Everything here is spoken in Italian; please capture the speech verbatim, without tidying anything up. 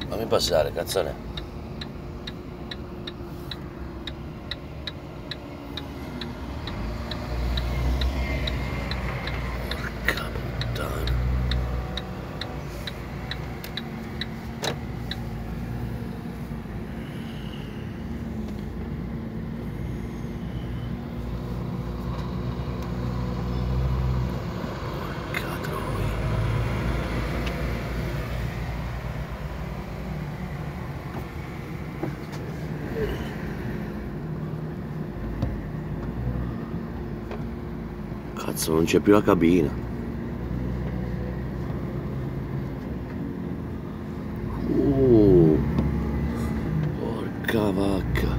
Fammi passare, cazzone. Porca puttana. Porca troia. Cazzo, non c'è più la cabina. Uh, porca vacca.